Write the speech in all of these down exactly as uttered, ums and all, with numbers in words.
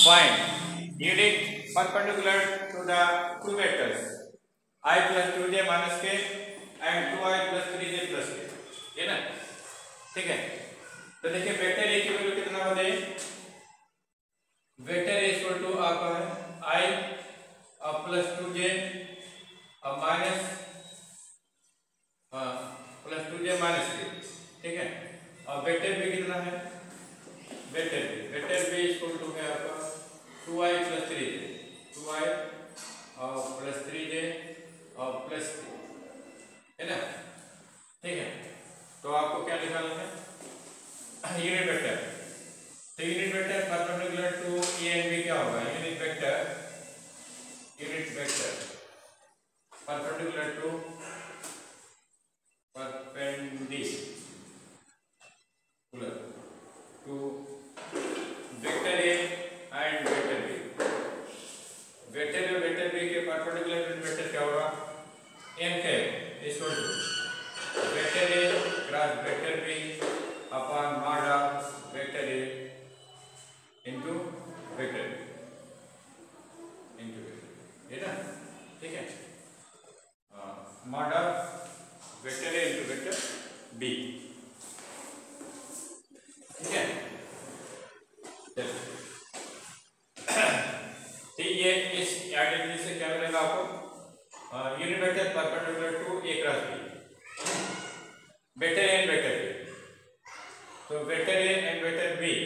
Find unit perpendicular to the two vectors I plus two J minus k and two I plus three J plus k, है ना? ठीक है, तो देखिए vector A की value कितना हो जाए, वेक्टर ए इक्वल टू आपका है i plus two J minus plus two J minus K, ठीक है, और वेक्टर बी कितना है, vector B vector B equal to है आपका two I plus three J, two I और प्लस थ्री जे और प्लस है ना, ठीक है, तो आपको क्या निकालना है, यूनिट वेक्टर, तो unit vector perpendicular to A and B क्या होगा, unit vector unit vector perpendicular to perpendicular to vector A and vector B, vector A और वेक्टर बी के परपेंडिकुलर यूनिट वेक्टर क्या होगा, एम के equal to vector A cross vector B upon mod of vector A into vector B into vector, है ना, ठीक है, mod of vector A into vector B, ठीक है, ठीक, ये इस आइडेंटिटी से क्या मिलेगा आपको, unit vector perpendicular to A cross B, vector A and vector B, तो vector A and vector B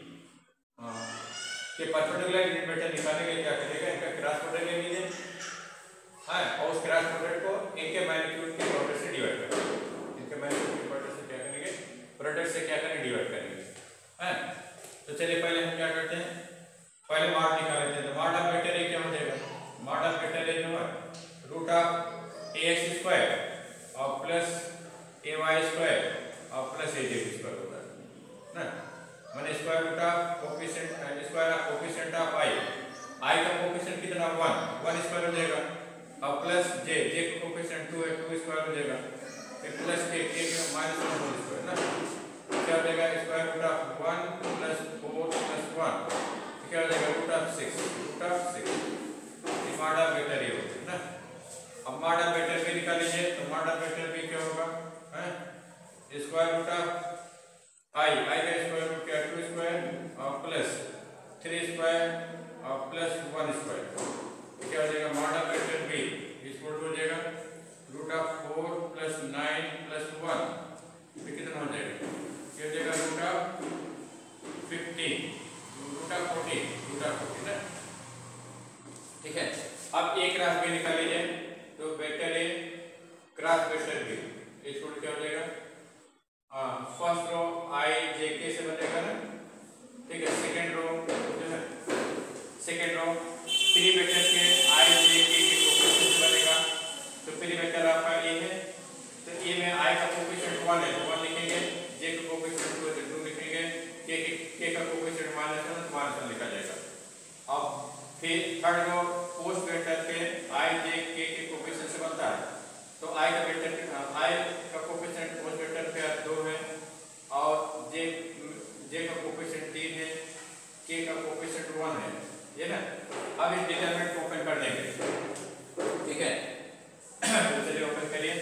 के परपेंडिकुलर यूनिट वेक्टर निकालेंगे, क्या करेगा, इनका क्रॉस प्रोडक्ट ले लीजिए, हाँ, और उस क्रॉस प्रोडक्ट को इनके मैग्नीट्यूड के प्रोडक्ट से डिवाइड करेंगे, इनके मैग्नीट्यूड के प्रोडक्ट से क्या करेंगे, प्रोडक्ट से क्या करेंगे, डिवाइड करेंगे, हाँ, तो चलिए पहले हम क्या करते हैं, पहले मॉड निकाल लेते हैं, तो मॉड ऑफ वेक्टर ए क्या हो जाएगा, मॉड ऑफ वेक्टर ए जो है root of A X square और प्लस ए वाई स्क्वायर और प्लस ए जेड स्क्वायर होता है ना, मैंने square root of coefficient square of coefficient of I, I का कोफिशिएंट कितना वन, वन स्क्वायर हो जाएगा, और प्लस जे, जे का कोफिशिएंट टू है, टू स्क्वायर हो जाएगा, फिर प्लस के, के का माइनस वन होल स्क्वायर ना, क्या हो जाएगा, square root of one plus four plus one, क्या हो जाएगा, root of six, root of six, ये मॉड ऑफ वेक्टर ए होता है ना, अब मॉड ऑफ वेक्टर बी निकाल लीजिए, तो मॉड ऑफ वेक्टर बी क्या होगा, हैं, square root of I, I का स्क्वायर रूट क्या, टू स्क्वायर और प्लस थ्री स्क्वायर और प्लस वन स्क्वायर, क्या हो जाएगा, mod of vector B equal to हो जाएगा root of four plus nine plus one, ये कितना हो जाएगा, क्या हो जाएगा, root of fifteen, root of fourteen, root of fourteen ना, ठीक है, अब ए क्रॉस बी निकाल लीजिए, तो vector A cross vector B equal क्या हो जाएगा, फर्स्ट रो आई जे के से बनेगा ना, ठीक है, सेकंड रो जो है, सेकंड रो थ्री वेक्टर के आई जे के के कोफिशिएंट से बनेगा, तो थ्री वेक्टर आपका ए है, तो ए में आई का कोफिशिएंट वन है, तो वन लिखेंगे, जे का कोफिशिएंट टू है, तो टू लिखेंगे, के के के का कोफिशिएंट माइनस वन, तो माइनस वन लिखा जाएगा, अब फिर थर्ड रो पोस्ट वेक्टर के आई जे के के कोफिशिएंट से बनता है, तो आई का वेक्टर आई का कोफिशिएंट पोस्ट वेक्टर पे दो है, और जे जे का कोफिशिएंट तीन है, के का कोफिशिएंट वन है, ये ना, अब इस डिटरमिनेंट को ओपन कर देंगे, ठीक है, तो चलिए ओपन करिए,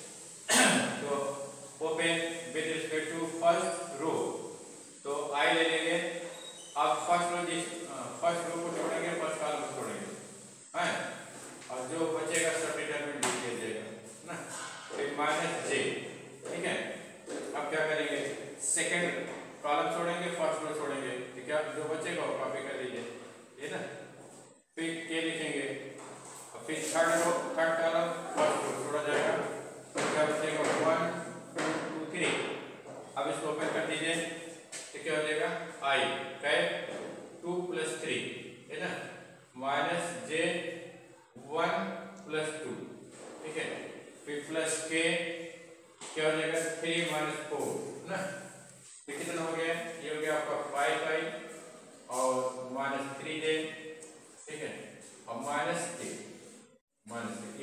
तो open with respect to first row, तो आई ले लेंगे, अब फर्स्ट रो जिस फर्स्ट रो को छोड़ेंगे, फर्स्ट कॉलम को छोड़ेंगे, हैं, और जो बचेगा सब डिटरमिनेंट लिख दीजिएगा ना, फिर माइनस जे, ठीक है, अब क्या करेंगे, सेकंड कॉलम छोड़ेंगे, फर्स्ट रो छोड़ेंगे, तो क्या जो बचेगा वो कॉपी कर लीजिए, ये ना, फिर के लिखेंगे, और फिर third row third column first row छोड़ा जाएगा, तो क्या बचेगा, वन टू थ्री, अब इसको ओपन कर दीजिए, तो क्या हो जाएगा, I cap two plus three, है ना, minus J one plus two, ठीक है, फिर प्लस के क्या हो जाएगा, थ्री माइनस फोर ना, तो कितना हो गया, ये हो गया आपका फाइव आई और माइनस थ्री जे, ठीक है, और minus three minus three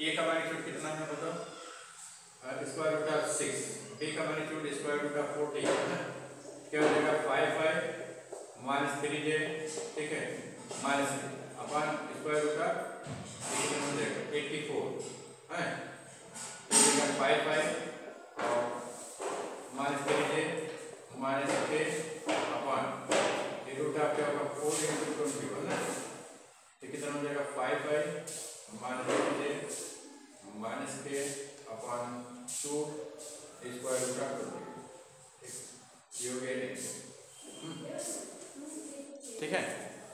A का मैग्नीट्यूड कितना है बताओ, square root of six, B का magnitude square root of forty है ना, क्या हो जाएगा five five minus three J, ठीक है, minus upon square root of कितना हो जाएगा एट्टी फोर है, फाइव फाइव और minus three J minus K upon ये रूट ऑफ क्या होगा फोर इंटू ट्वेंटी वन ना, तो कितना हो जाएगा five five minus three J minus K upon two square root of twenty, ये हो गया, ठीक है।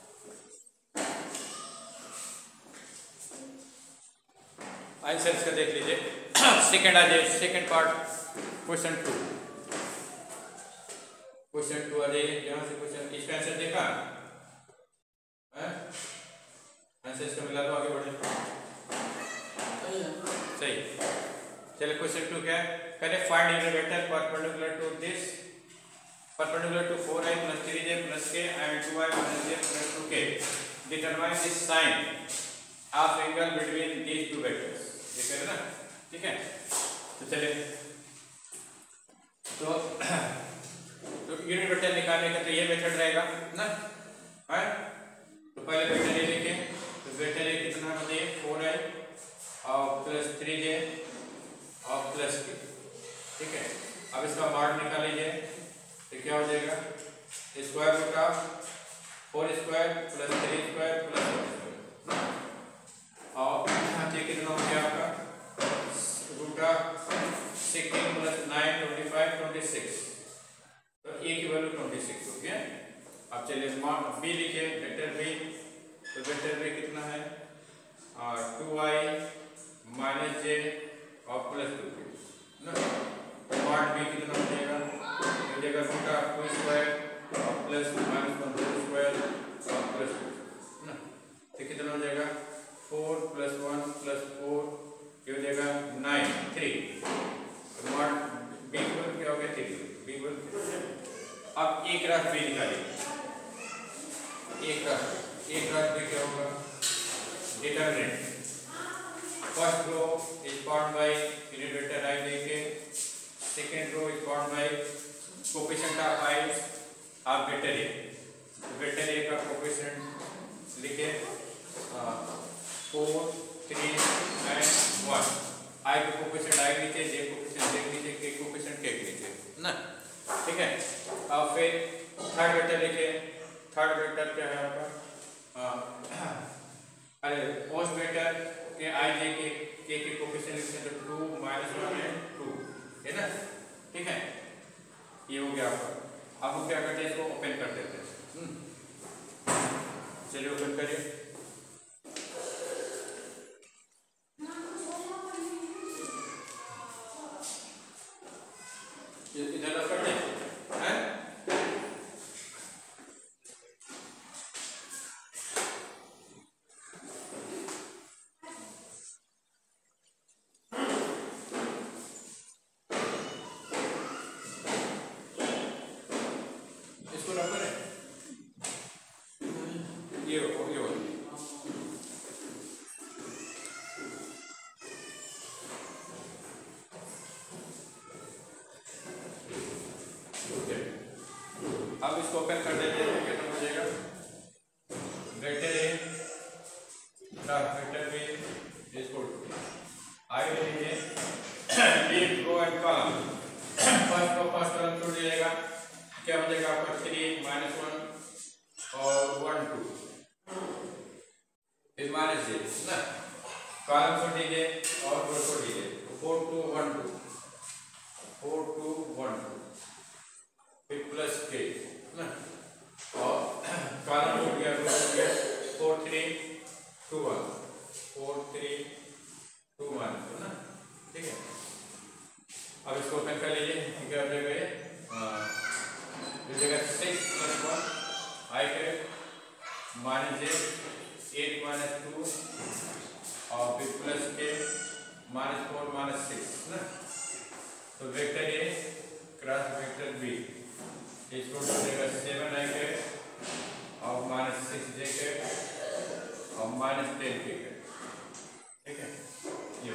आंसर इसका देख लीजिए, सेकंड आ जाए, second part question two, question two आ जाइए, यहाँ से क्वेश्चन इसका आंसर देखा है, आंसर इसका मिला तो आगे बढ़े, सही। चलिए क्वेश्चन टू क्या है, करें find unit vector perpendicular to this, perpendicular to four I plus three J plus K and two I minus J plus two K, determine this sine of angle between these two vectors, ये करें ना, ठीक है। तो चलिए तो तो unit vector निकालने का तो ये मेथड रहेगा ना, है, तो पहले वेक्टर ए लिखे, तो वेक्टर ए कितना बताइए फोर आई और प्लस थ्री जे और प्लस के, ठीक है। अब इसका मॉड निकाल लीजिए, तो क्या हो जाएगा square root of four square plus three square plus one square, और ये कितना हो गया आपका root of sixteen plus nine twenty five twenty six, तो ए की वैल्यू ट्वेंटी सिक्स हो गया। अब चलिए बी लिखे, वेक्टर बी, तो वेक्टर बी कितना है टू आई माइनस जे और प्लस टू के ना, तो मॉड बी कितना हो जाएगा, हो जाएगा रूट ऑफ टू स्क्वायर और plus minus one two square और प्लस टू ना, तो कितना हो जाएगा four plus one plus four, ये हो जाएगा nine three, mod B equal क्या हो गया थ्री, बी इक्वल। अब एक क्रॉस बी निकालिए, एक क्रॉस एक क्रॉस बी क्या होगा, determinant first row is formed by unit vector I लेके, second row is formed by coefficient of I of vector A, vector A का कोएफिशिएंट लिखे four three and one, I को coefficient आई नीचे, जे coefficient जे नीचे, के coefficient के नीचे ना, ठीक है। अब फिर थर्ड वेक्टर लिखे, थर्ड वेक्टर क्या है आपका, अरे फर्स्ट वेक्टर के आई जे के के के कोएफिशिएंट लिखते हैं तो two minus one and two है ना, ठीक है, ये हो गया आपका। अब हम क्या करते हैं, इसको ओपन कर देते हैं, चलिए ओपन करिए, इधर रख कर दें हैं, इसको रख करें, ये हो ये हो अब इसको ओपन कर देते हैं, कितना हो जाएगा vector A plus vector B is equal to I लीजिए leave row and column, first row first column छोड़ दीजिएगा, क्या हो जाएगा आपका थ्री माइनस वन और वन टू फिर माइनस जे ना, कॉलम छोड़ दीजिए और रो छोड़ दीजिए, four two one two four two one two फिर प्लस के ना, और कॉलम हो गया रो हो गया four three two one four three two one ना, ठीक है। अब इसको ओपन कर लीजिए, क्या हो जाएगा ये जगह six plus one I K minus J eight minus two और फिर प्लस के माइनस फोर माइनस सिक्स ना, तो vector A cross vector B इसको देगा सेवन आई के और माइनस सिक्स जे के और माइनस टेन के, ठीक है, ये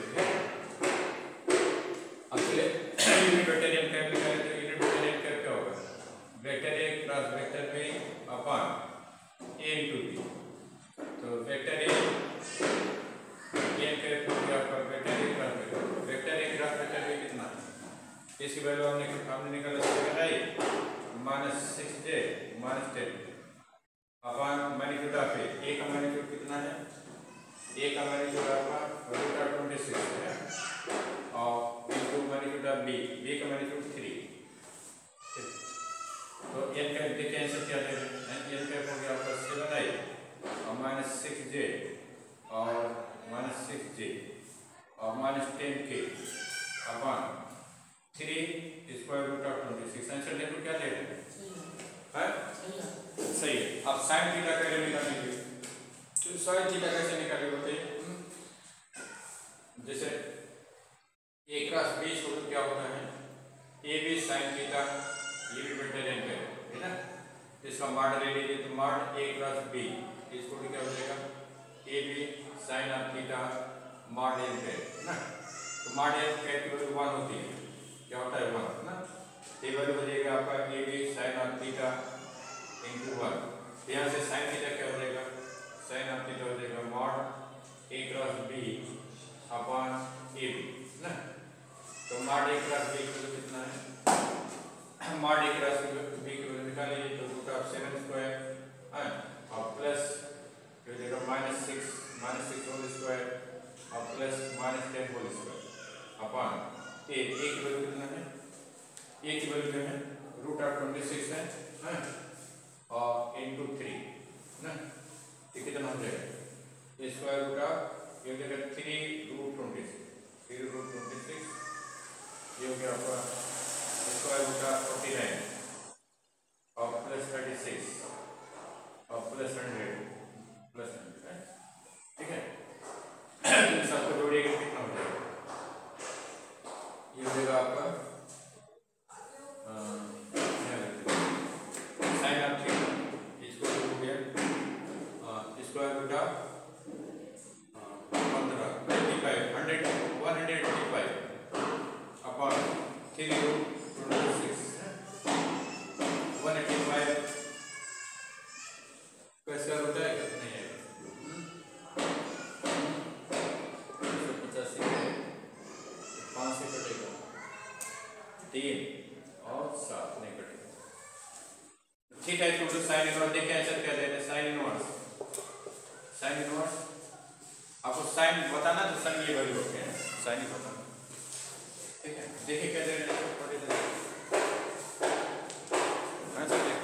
वैल्यू हमने हमने निकाला seven I minus six J minus ten upon magnitude of A A का मैग्नीट्यूड कितना है ए का मैग्नीट्यूड आपका रूट ऑफ ट्वेंटी सिक्स है और into magnitude of B B का मैग्नीट्यूड थ्री तो एन का देखिए आंसर क्या दे रहे हैं एन का हो गया आपका सेवन आई और माइनस सिक्स जे और माइनस सिक्स जे और minus ten K upon three square root of twenty six answer देखो क्या दे रहे हैं सही है। अब साइन थीटा कैसे निकालेंगे तो साइन थीटा कैसे निकालेंगे बताइए जैसे ए क्रॉस बी छोड़ क्या होता है ए बी साइन थीटा ये भी वेक्टर है ना इसका मॉड ले लीजिए तो मॉड ए क्रॉस बी इसको क्या हो जाएगा A B sine of theta mod N है ना तो मॉड एन की वैल्यू वन होती है क्या होता है वन ना ये वैल्यू हो जाएगा आपका A B sine of theta into one यहाँ से साइन थीटा क्या हो जाएगा साइन ऑफ थीटा हो जाएगा mod A cross B upon A B ना तो मॉड ए क्रॉस बी को कितना है मॉड ए क्रॉस बी की वैल्यू निकालिए तो रूट ऑफ सेवन स्क्वायर है और प्लस हो जाएगा minus six minus six whole square और plus minus ten whole square upon A A की वैल्यू कितना है ए की वैल्यू क्या है रूट ऑफ ट्वेंटी सिक्स है हैं और इनटू थ्री ना ये कितना हो जाएगा ए स्क्वायर रूट ऑफ ये हो जाएगा three root twenty six three root twenty six ये हो गया आपका square root of forty nine और प्लस थर्टी सिक्स और प्लस हंड्रेड प्लस हंड्रेड ठीक है इन सबको जोड़िएगा कितना हो जाएगा ये हो जाएगा आपका साइन ऑफ थीटा इसको हो गया स्क्वायर रूट ऑफ पंद्रह eighty five hundred one hundred eighty five upon three root twenty six one eighty five कैसे होता है नहीं है पचासी पाँच से कटेगा तीन और सात नहीं कटेगा ठीक है तो साइन इनवर्स देखिए आंसर क्या दे रहे हैं साइन इनवर्स साइन इनवर्स आपको साइन बताना तो साइन ये वैल्यू होते हैं साइन ही बताना ठीक है देखिए क्या दे रहे हैं आंसर देखिए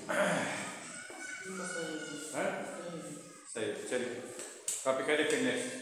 सही चलिए कॉपी करें फिर नेक्स्ट